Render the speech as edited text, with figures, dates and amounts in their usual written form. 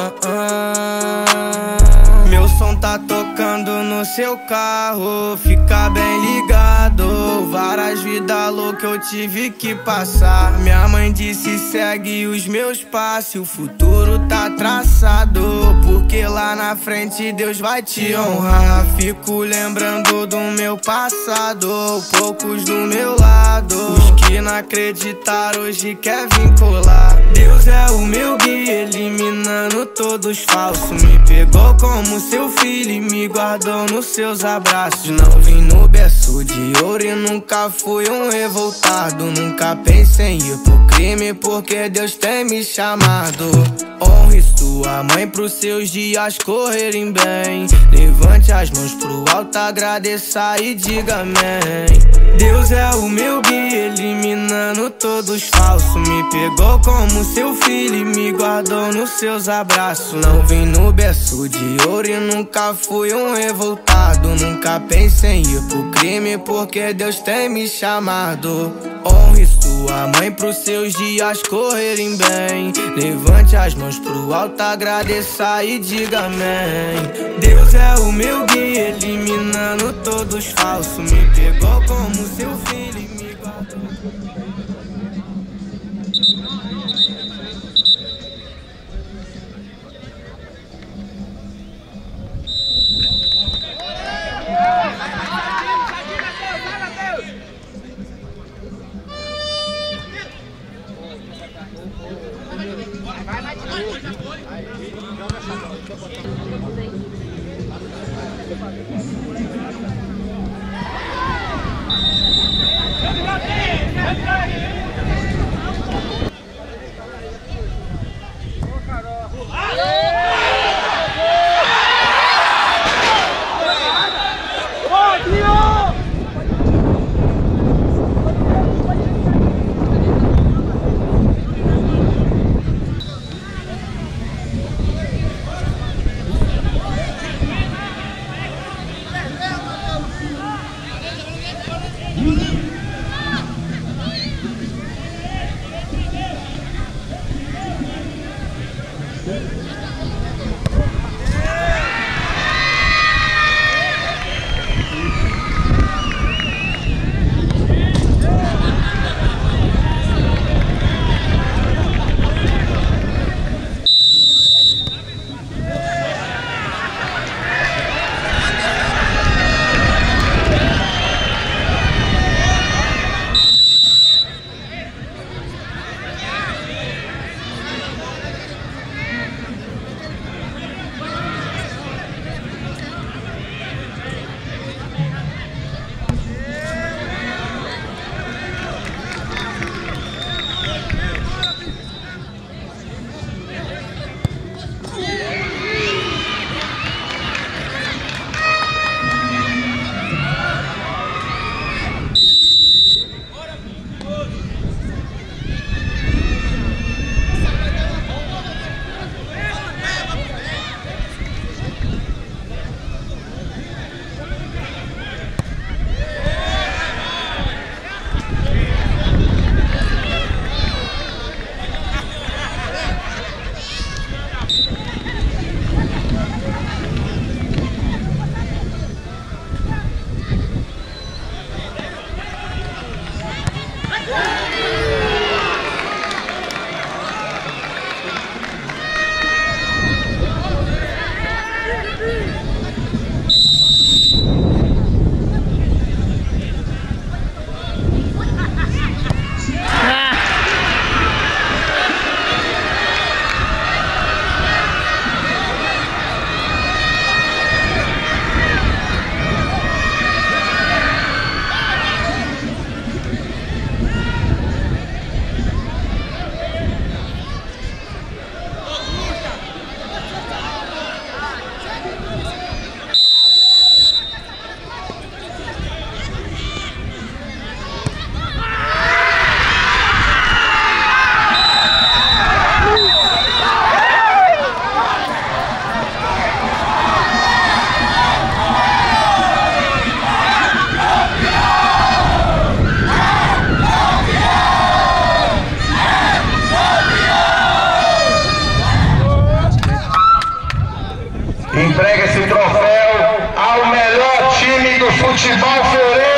Meu som tá tocando no seu carro, fica bem ligado. Várias vidas loucas eu tive que passar. Minha mãe disse segue os meus passos, o futuro tá traçado, porque lá na frente Deus vai te honrar. Fico lembrando do meu passado, poucos do meu lado. Os que não acreditaram hoje quer vir colar. Deus é o meu guia, eliminando todos falsos. Me pegou como seu filho e me guardou nos seus abraços. Não vim no berço de ouro e nunca fui um revoltado. Nunca pensei em ir pro crime porque Deus tem me chamado. Honre sua mãe pros seus dias correrem bem. Levante as mãos pro alto, agradeça e diga amém. Deus é o meu guia, eliminando todos falsos. Me pegou como seu filho e me guardou nos seus abraços. Não vim no berço de ouro e nunca fui um revoltado. Nunca pensei em ir pro crime porque Deus tem me chamado. Honre sua mãe pros seus dias correrem bem. Levante as mãos pro alto, agradeça e diga amém. Deus é o meu guia, eliminando todos falsos. Me pegou como seu filho e me guardou. Futebol Floresta.